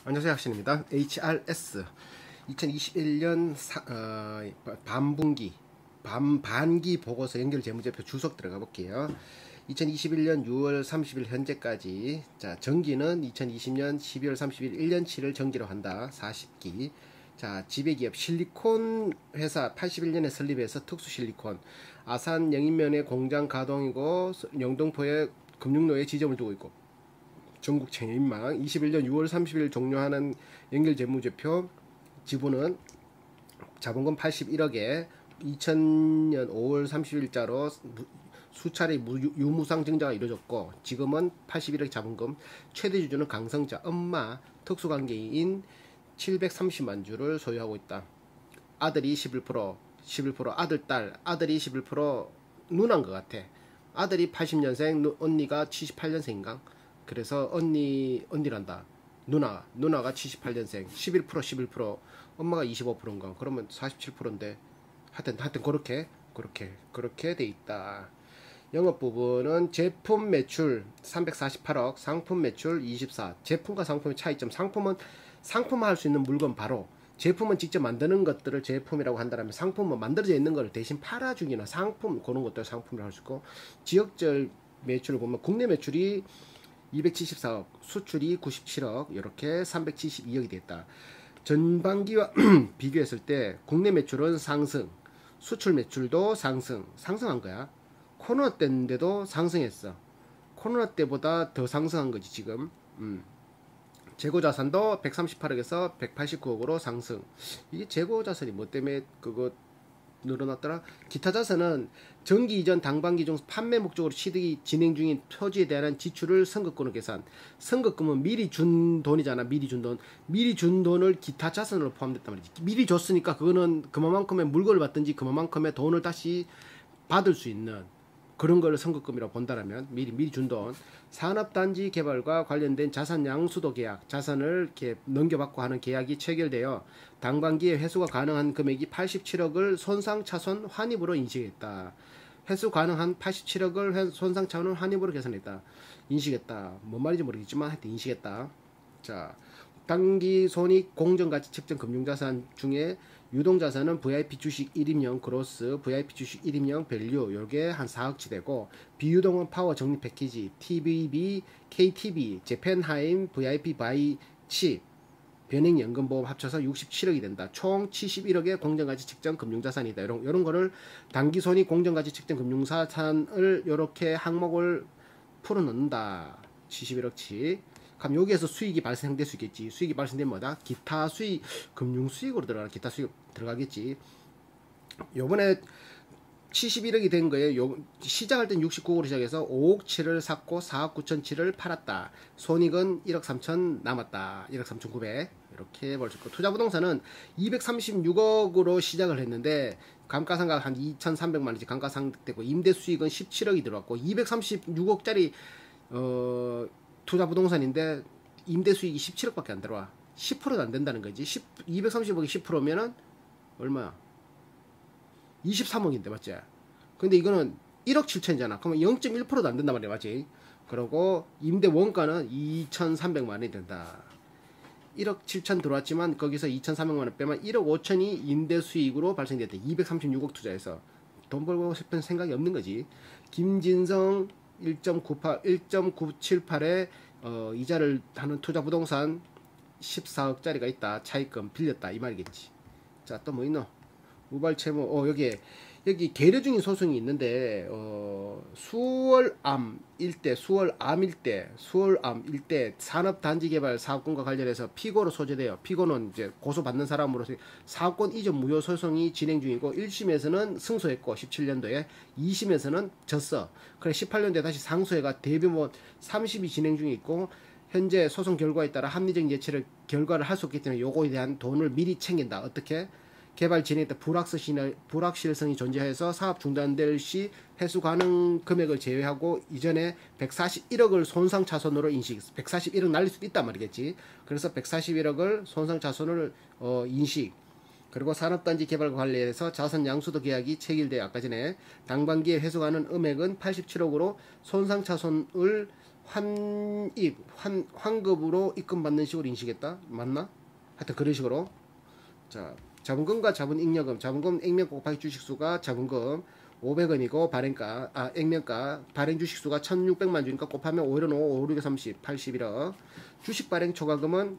안녕하세요, 학신입니다. HRS 2021년 반반기 보고서 연결 재무제표 주석 들어가 볼게요. 2021년 6월 30일 현재까지. 자, 정기는 2020년 12월 30일 1년치를 정기로 한다. 40기. 자, 지배기업 실리콘 회사 81년에 설립해서 특수실리콘 아산 영인면에 공장 가동이고 영등포에 금융로에 지점을 두고 있고 전국 체인망 21년 6월 30일 종료하는 연결 재무제표 지분은 자본금 81억에 2000년 5월 30일자로 수차례 유무상 증자가 이루어졌고 지금은 81억 자본금 최대 주주는 강성자 엄마 특수관계인 730만 주를 소유하고 있다. 아들이 11% 아들 딸 아들이 11% 누나인 것 같아. 아들이 80년생 언니가 78년생인가. 그래서 언니란다. 누나가 78년생 11% 엄마가 25%인가. 그러면 47%인데 하여튼 그렇게 돼 있다. 영업 부분은 제품 매출 348억, 상품 매출 24. 제품과 상품의 차이점. 상품화 할 수 있는 물건 바로. 제품은 직접 만드는 것들을 제품이라고 한다면 상품은 만들어져 있는 것을 대신 팔아주기나 상품 그런 것들 상품이라고 할 수 있고, 지역별 매출을 보면 국내 매출이 274억, 수출이 97억, 이렇게 372억이 됐다. 전반기와 비교했을 때 국내 매출은 상승, 수출 매출도 상승한 거야. 코로나 때인데도 상승했어. 코로나 때보다 더 상승한 거지 지금. 재고자산도 138억에서 189억으로 상승. 이게 재고자산이 뭐 때문에 그거 늘어났더라. 기타 자산은 정기 이전 당반기 중 판매 목적으로 취득이 진행 중인 토지에 대한 지출을 선급금으로 계산. 선급금은 미리 준 돈이잖아. 미리 준 돈을 기타 자산으로 포함됐단 말이지. 미리 줬으니까 그거는 그만큼의 물건을 받든지 그만큼의 돈을 다시 받을 수 있는 그런 걸 선급금이라고 본다라면 미리 준 돈. 산업단지 개발과 관련된 자산 양수도 계약, 자산을 이렇게 넘겨받고 하는 계약이 체결되어 당반기에 회수가 가능한 금액이 87억을 손상차손 환입으로 인식했다. 회수 가능한 87억을 손상차손 환입으로 계산했다. 인식했다. 뭔 말인지 모르겠지만 하여튼 인식했다. 자, 당기손익 공정가치 측정 금융자산 중에 유동자산은 VIP 주식 1임용 그로스, VIP 주식 1임용 밸류 요게 한 4억치 되고, 비유동은 파워 적립 패키지, TBB, KTB, 재팬하임, VIP 바이 칩, 변액연금보험 합쳐서 67억이 된다. 총 71억의 공정가치 측정 금융자산이다. 이런 거를 당기손익 공정가치 측정 금융자산을 이렇게 항목을 풀어넣는다. 71억치. 그럼 여기에서 수익이 발생될 수 있겠지. 수익이 발생되면 뭐다? 기타 수익, 금융 수익으로 들어가는 기타 수익 들어가겠지. 요번에 71억이 된 거예요. 시작할 땐 69억으로 시작해서 5억치를 샀고 4억 9천치를 팔았다. 손익은 1억 3천 남았다. 1억 3천9백 이렇게 볼 수 있고, 투자부동산은 236억으로 시작을 했는데 감가상각 한 2,300만원씩 감가상각되고 임대 수익은 17억이 들어왔고 236억짜리 투자부동산인데 임대 수익이 17억밖에 안 들어와. 10%도 안 된다는 거지. 230억이 10%면은 얼마야? 23억인데 맞지? 근데 이거는 1억 7천이잖아. 그러면 0.1%도 안 된단 말이야, 맞지? 그리고 임대 원가는 2,300만원이 된다. 1억 7천 들어왔지만 거기서 2,300만원 빼면 1억 5천이 임대 수익으로 발생됐대. 236억 투자해서 돈 벌고 싶은 생각이 없는 거지. 김진성 1.978에 이자를 하는 투자부동산 14억짜리가 있다. 차입금 빌렸다 이 말이겠지. 자, 또 뭐 있노? 우발채무. 여기 계류 중인 소송이 있는데 수월암 일대 산업단지개발 사업권과 관련해서 피고로 소재돼요. 피고는 이제 고소받는 사람으로서 사업권 이전 무효 소송이 진행 중이고 1심에서는 승소했고 17년도에 2심에서는 졌어. 그래 18년도에 다시 상소해가 대규모 30이 진행 중에 있고, 현재 소송 결과에 따라 합리적 예측을 결과를 할 수 없기 때문에 요거에 대한 돈을 미리 챙긴다. 어떻게? 개발 진행 때 불확실성이 존재해서 사업 중단될 시 회수 가능 금액을 제외하고 이전에 141억을 손상차손으로 인식, 141억 날릴 수도 있단 말이겠지. 그래서 141억을 손상차손을 인식. 그리고 산업단지 개발과 관련해서 자산 양수도 계약이 체결돼 아까 전에 당반기에 회수 가능 금액은 87억으로 손상차손을 환급으로 입금받는 식으로 인식했다. 맞나? 하여튼 그런 식으로. 자, 자본금과 자본잉여금, 자본금 액면가 곱하기 주식수가 자본금 500원이고 액면가 발행 주식수가 1600만 주니까 곱하면 5일은 5, 5, 6에 30, 81억. 주식 발행 초과금은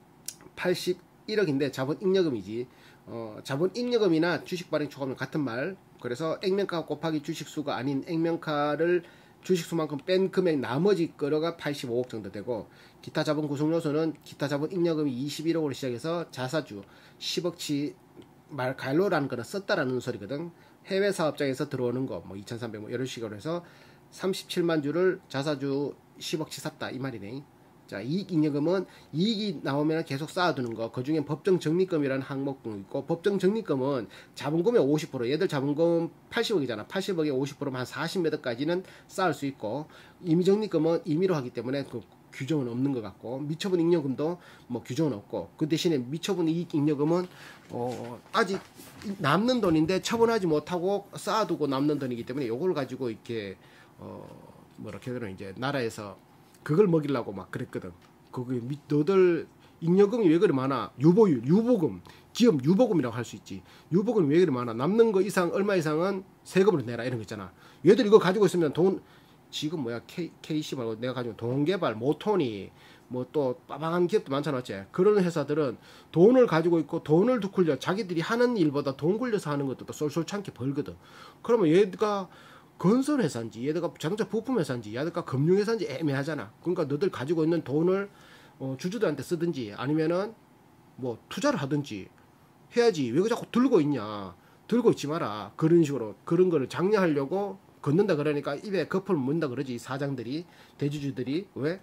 81억인데 자본잉여금이지. 자본잉여금이나 주식 발행 초과금은 같은 말. 그래서 액면가 곱하기 주식수가 아닌 액면가를 주식수만큼 뺀 금액 나머지 거가 85억 정도 되고, 기타 자본 구성 요소는 기타 자본 잉여금이 21억으로 시작해서 자사주 10억치 갈로라는 거는 썼다라는 소리거든. 해외 사업장에서 들어오는 거 뭐 2,300 뭐 이런 식으로 해서 37만 주를 자사주 10억치 샀다 이 말이네. 자, 이익 잉여금은 이익이 나오면 계속 쌓아두는 거. 그 중에 법정 적립금이라는 항목도 있고, 법정 적립금은 자본금의 50%, 얘들 자본금 80억이잖아. 80억에 50%면 한 40몇 억까지는 쌓을 수 있고, 임의 적립금은 임의로 하기 때문에 그 규정은 없는 것 같고, 미처분 잉여금도 뭐 규정은 없고, 그 대신에 미처분 이익 잉여금은 아직 남는 돈인데 처분하지 못하고 쌓아두고 남는 돈이기 때문에 요걸 가지고 이렇게 뭐라 해야 이제 나라에서 그걸 먹이려고 막 그랬거든. 거기 너들 잉여금이 왜 그리 많아? 유보율, 유보금, 기업 유보금이라고 할 수 있지. 유보금이 왜 그리 많아? 남는 거 이상 얼마 이상은 세금으로 내라 이런 거 있잖아. 얘들 이거 가지고 있으면 돈 지금 뭐야 KC 말고 내가 가지고 동개발, 모토니 뭐 또 빠방한 기업도 많잖아. 어째 그런 회사들은 돈을 가지고 있고 돈을 굴려 자기들이 하는 일보다 돈 굴려서 하는 것도 또 쏠쏠찮게 벌거든. 그러면 얘가 건설회사인지 얘들가 자동차 부품회사인지 얘들가 금융회사인지 애매하잖아. 그러니까 너들 가지고 있는 돈을 주주들한테 쓰든지 아니면은 뭐 투자를 하든지 해야지. 왜 자꾸 들고 있냐. 들고 있지 마라. 그런 식으로 그런 거를 장려하려고 걷는다. 그러니까 입에 거품을 문다 그러지. 사장들이, 대주주들이. 왜?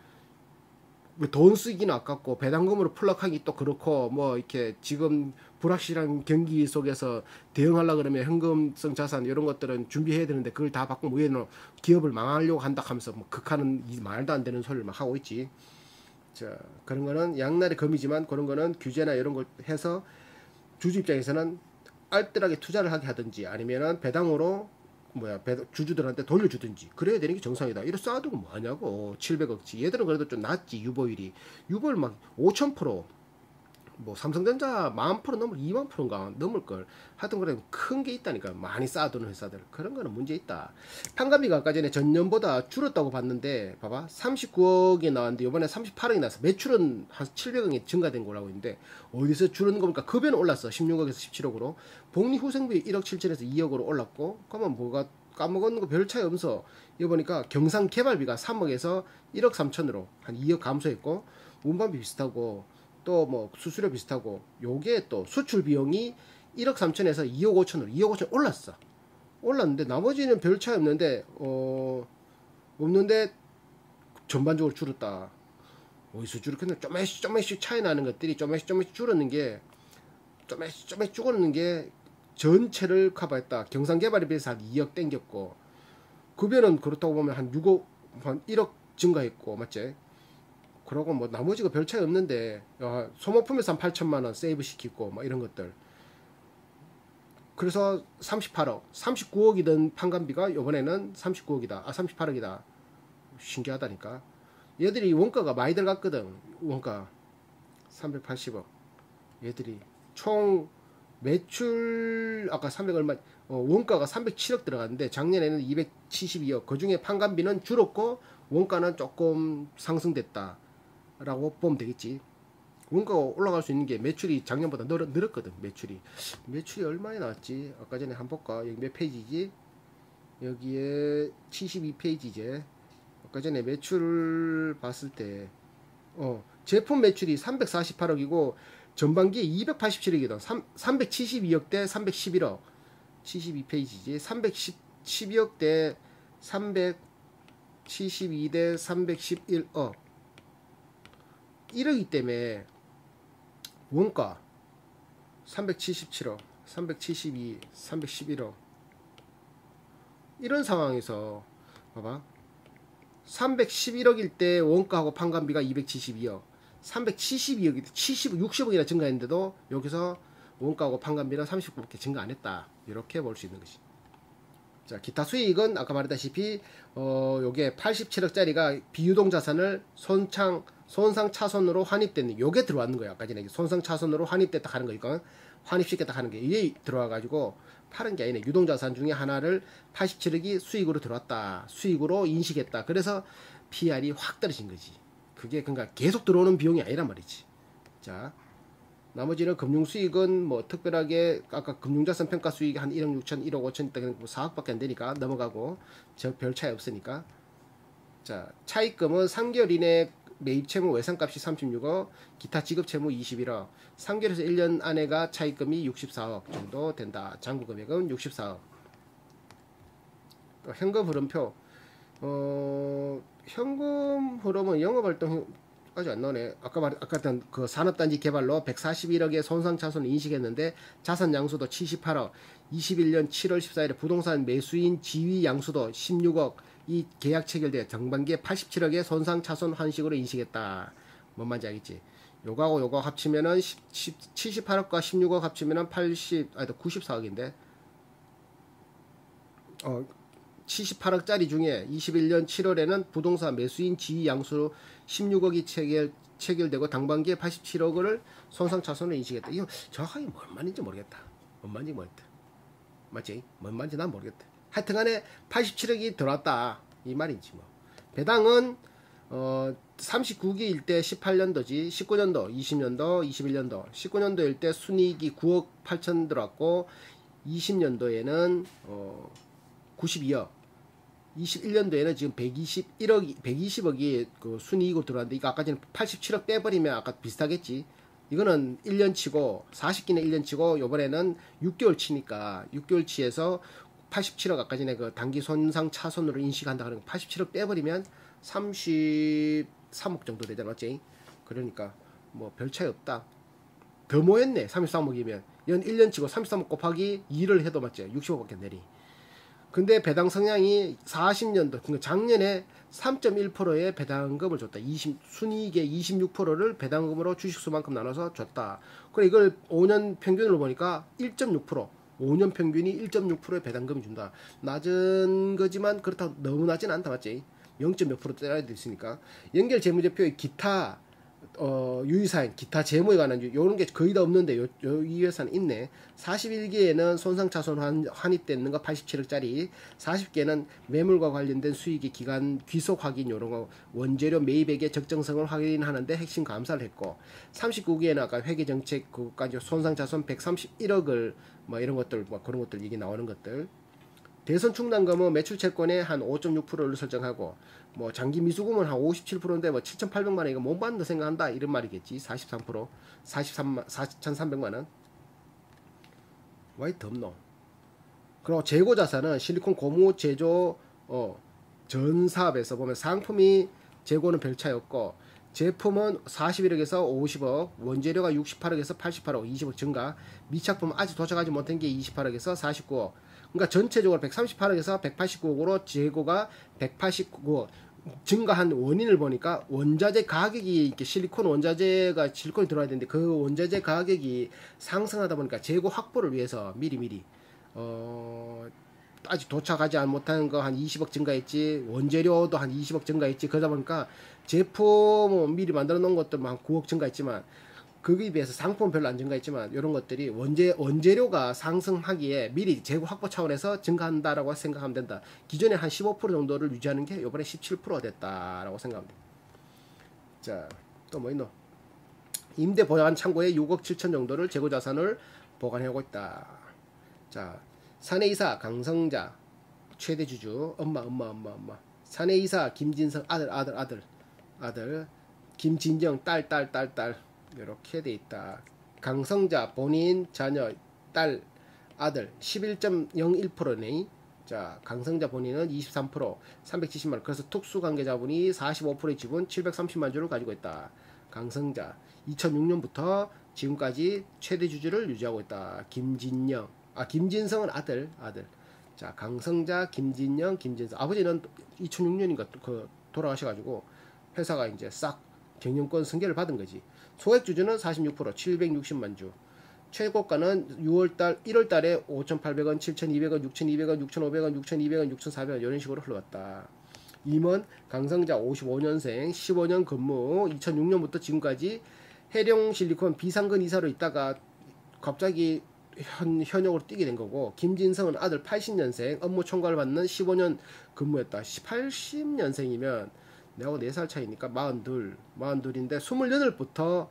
돈 쓰기는 아깝고 배당금으로 플럭하기 또 그렇고 뭐 이렇게 지금 불확실한 경기 속에서 대응하려고 그러면 현금성 자산 이런 것들은 준비해야 되는데 그걸 다 바꾸면 위에는 기업을 망하려고 한다 하면서 뭐 극하는 말도 안 되는 소리를 막 하고 있지. 자, 그런 거는 양날의 검이지만 그런 거는 규제나 이런 걸 해서 주주 입장에서는 알뜰하게 투자를 하게 하든지 아니면은 배당으로 주주들한테 돌려주든지 그래야 되는 게 정상이다. 이래 쌓아두고 뭐하냐고. 700억치. 얘들은 그래도 좀 낮지. 유보율이. 유보율 막 5000%. 뭐 삼성전자 10,000% 넘을 20,000%인가 넘을걸. 하여튼 그래 큰 게 있다니까. 많이 쌓아두는 회사들. 그런 거는 문제 있다. 판관비가 아까 전에 전년보다 줄었다고 봤는데 봐봐. 39억이 나왔는데 이번에 38억이 나왔어. 매출은 한 700억이 증가된 거라고 있는데 어디서 줄은 겁니까? 급여는 올랐어. 16억에서 17억으로. 복리후생비 1억 7천에서 2억으로 올랐고 그러면 뭐가 까먹은 거 별 차이 없어. 이거 보니까 경상개발비가 3억에서 1억 3천으로 한 2억 감소했고 운반비 비슷하고 또 뭐 수수료 비슷하고 요게 또 수출 비용이 1억 3천에서 2억 5천으로 2억 5천 올랐어. 올랐는데 나머지는 별 차이 없는데 전반적으로 줄었다. 어디서 줄었겠나? 조금씩 차이 나는 것들이 조금씩 줄었는 게 조금씩 줄었는 게 전체를 커버했다. 경상개발에 비해서 한 2억 땡겼고 급여는 그렇다고 보면 한 1억 증가했고 맞지? 그러고 뭐 나머지가 별 차이 없는데 소모품에서 한 8천만원 세이브 시키고 뭐 이런 것들. 그래서 38억 39억이던 판관비가 이번에는 39억이다 38억이다 신기하다니까. 얘들이 원가가 많이 들어갔거든. 원가 380억. 얘들이 총 매출 아까 300 얼마 원가가 307억 들어갔는데 작년에는 272억. 그중에 판관비는 줄었고 원가는 조금 상승됐다 라고 보면 되겠지. 원가가 올라갈 수 있는 게 매출이 작년보다 늘었거든. 매출이 얼마에 나왔지? 아까 전에 한번 볼까? 여기 몇 페이지지? 여기에 72페이지제. 아까 전에 매출을 봤을 때 제품 매출이 348억이고 전반기에 287억이다. 372억 대 311억. 72페이지지. 312억 대 372 대 311억. 1억이 때문에 원가 377억, 372, 311억. 이런 상황에서 봐봐. 311억일 때 원가하고 판관비가 272억. 372억이 60억이나 증가했는데도 여기서 원가하고 판관비는 30억밖에 증가 안 했다. 이렇게 볼 수 있는 것이. 자, 기타 수익은 아까 말했다시피 요게 87억짜리가 비유동 자산을 손상 차손으로 환입됐는 요게 들어왔는 거예요. 아까 전에 손상 차손으로 환입됐다 하는 거니까 환입시켰다 하는 게 이게 들어와 가지고 파는 게 아니네. 유동 자산 중에 하나를 87억이 수익으로 들어왔다. 수익으로 인식했다. 그래서 PR이 확 떨어진 거지. 그게 그러니까 계속 들어오는 비용이 아니란 말이지. 자, 나머지는 금융수익은 뭐 특별하게 아까 금융자산 평가 수익이 한 1억 6천, 1억 5천 있다 뭐 4억밖에 안 되니까 넘어가고 저 별 차이 없으니까. 자, 차입금은 3개월 이내 매입 채무 외상값이 36억, 기타 지급 채무 21억, 3개월에서 1년 안에가 차입금이 64억 정도 된다. 잔고 금액은 64억. 또 현금 흐름표. 현금 흐름은 영업활동 아직 안 나오네. 아까 했던 그 산업단지 개발로 141억의 손상 차손을 인식했는데 자산 양수도 78억, 21년 7월 14일에 부동산 매수인 지위 양수도 16억, 이 계약 체결돼 정반기에 87억의 손상 차손 환식으로 인식했다. 뭔 말인지 알겠지? 요거하고 요거 합치면은 78억과 16억 합치면은 94억인데 78억짜리 중에 21년 7월에는 부동산 매수인 지위 양수로 16억이 체결되고 당반기에 87억을 손상 차손을 인식했다. 이거 정확하게 뭔 말인지 모르겠다. 뭔 말인지 모르겠다. 맞지? 뭔 말인지 난 모르겠다. 하여튼간에 87억이 들어왔다. 이 말인지 뭐. 배당은 39기일 때 18년도지, 19년도, 20년도, 21년도, 19년도일 때 순이익이 9억 8천 들어왔고 20년도에는 92억, 21년도에는 지금 120억이 그 순이익으로 들어왔는데 이거 아까 전에 87억 빼버리면 아까 비슷하겠지. 이거는 1년치고 40기는 1년치고 요번에는 6개월 치니까 6개월 치에서 87억 아까 전에 그 단기 손상 차손으로 인식한다 하는 거 87억 빼버리면 33억 정도 되잖아. 맞지? 그러니까 뭐 별 차이 없다. 더 모였네. 33억이면 이건 1년치고 33억 곱하기 2를 해도 맞지? 60억밖에 안 되니. 근데 배당 성향이 40년도, 그러니까 작년에 3.1%의 배당금을 줬다. 순이익의 26%를 배당금으로 주식수만큼 나눠서 줬다. 그래 이걸 5년 평균으로 보니까 1.6%, 5년 평균이 1.6%의 배당금이 준다. 낮은 거지만 그렇다고 너무 낮진 않다. 맞지? 0.몇 프로 때려야 있으니까. 연결 재무제표의 기타 유의사항, 기타 재무에 관한 요런 게 거의 다 없는데 요 유의사항 있네. 41개에는 손상차손 환입되는 거 87억짜리, 40개는 매물과 관련된 수익의 기간 귀속 확인 요런 거, 원재료 매입액의 적정성을 확인하는데 핵심 감사를 했고, 39개에는 아까 회계정책 그것까지 손상차손 131억을 뭐 이런 것들 뭐 그런 것들 얘기 나오는 것들. 대선 충당금은 매출 채권의 한 5.6%를 설정하고 뭐 장기 미수금은 한 57%인데 뭐 7,800만 원 이거 못 받는다 생각한다 이런 말이겠지. 43% 4,300만 원. 왜 덥노? 그리고 재고 자산은 실리콘 고무 제조 전 사업에서 보면 상품이 재고는 별 차이 없고 제품은 41억에서 50억, 원재료가 68억에서 88억, 20억 증가, 미착품은 아직 도착하지 못한 게 28억에서 49억. 그러니까 전체적으로 138억에서 189억으로 재고가 189억 증가한 원인을 보니까 원자재 가격이 이렇게 실리콘 원자재가 실리콘이 들어와야 되는데 그 원자재 가격이 상승하다 보니까 재고 확보를 위해서 미리 아직 도착하지 못한 거 한 20억 증가했지, 원재료도 한 20억 증가했지. 그러다 보니까 제품 미리 만들어 놓은 것도 한 9억 증가했지만 거기에 비해서 상품은 별로 안 증가했지만 이런 것들이 원재료가 상승하기에 미리 재고 확보 차원에서 증가한다라고 생각하면 된다. 기존에 한 15% 정도를 유지하는 게 이번에 17% 됐다라고 생각하면 돼. 자, 또 뭐 있노? 임대 보관 창고에 6억 7천 정도를 재고 자산을 보관하고 있다. 자, 사내이사 강성자 최대 주주 엄마 사내이사 김진성 아들 김진정 딸 이렇게 돼 있다. 강성자 본인 자녀 딸 아들 11.01%네. 자, 강성자 본인은 23% 370만 원. 그래서 특수관계자분이 45%의 지분 730만 주를 가지고 있다. 강성자 2006년부터 지금까지 최대 주주를 유지하고 있다. 김진성은 아들. 자, 강성자, 김진영, 김진성. 아버지는 2006년인가 그 돌아가셔가지고 회사가 이제 싹 경영권 승계를 받은 거지. 소액 주주는 46% 760만 주. 최고가는 6월달 1월달에 5,800원, 7,200원, 6,200원, 6,500원, 6,200원, 6,400원 이런 식으로 흘러갔다. 임원 강성자 55년생 15년 근무 2006년부터 지금까지 해룡실리콘 비상근 이사로 있다가 갑자기 현역으로 뛰게 된 거고, 김진성은 아들 80년생 업무 총괄을 받는 15년 근무했다. 80년생이면 내하고 4살 차이니까 42인데 28부터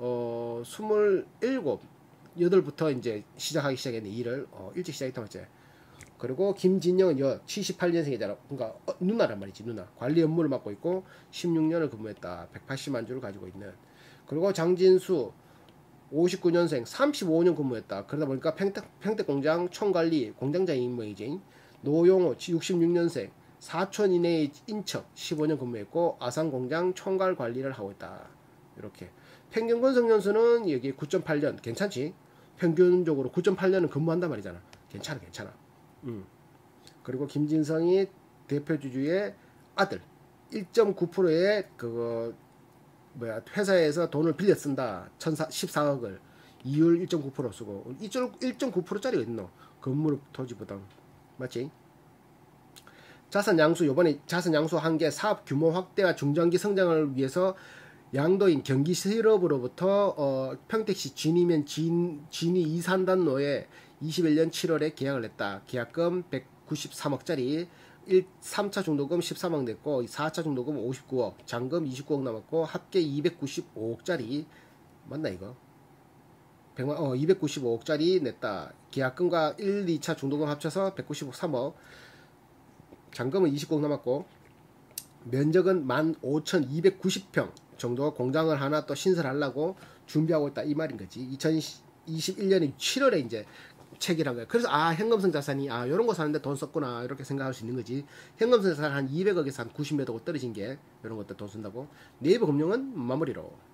8부터 이제 시작했네. 일을 일찍 시작했단 말이지. 그리고 김진영은 78년생이잖아. 그러니까 누나란 말이지. 누나. 관리 업무를 맡고 있고 16년을 근무했다. 180만 주를 가지고 있는. 그리고 장진수 59년생 35년 근무했다. 그러다 보니까 평택공장 총관리 공장장인 모양이지. 노용호 66년생 사촌 이내의 인척 15년 근무했고 아산공장 총괄 관리를 하고 있다. 이렇게. 평균 근속연수는 여기 9.8년. 괜찮지? 평균적으로 9.8년은 근무한단 말이잖아. 괜찮아. 그리고 김진성이 대표주주의 아들 1.9%의 회사에서 돈을 빌려 쓴다. 14억을 이율 1.9% 쓰고 1.9%짜리가 있노? 건물 토지 부담 맞지? 자산 양수 요번에 자산 양수한 게 사업 규모 확대와 중장기 성장을 위해서 양도인 경기 실업으로부터 평택시 진이면 진이 이산단로에 21년 7월에 계약을 했다. 계약금 193억짜리 3차 중도금 13억 냈고 4차 중도금 59억 잔금 29억 남았고 합계 295억짜리 맞나 이거? 295억짜리 냈다. 계약금과 1, 2차 중도금 합쳐서 193억 잔금은 29억 남았고 면적은 15,290평 정도 공장을 하나 또 신설하려고 준비하고 있다 이 말인 거지. 2021년 7월에 이제 체결한 거야. 그래서 현금성 자산이 이런 거 사는데 돈 썼구나 이렇게 생각할 수 있는 거지. 현금성 자산 한 200억에서 한 90몇 억 떨어진 게 이런 것들 돈 쓴다고. 네이버 금융은 마무리로.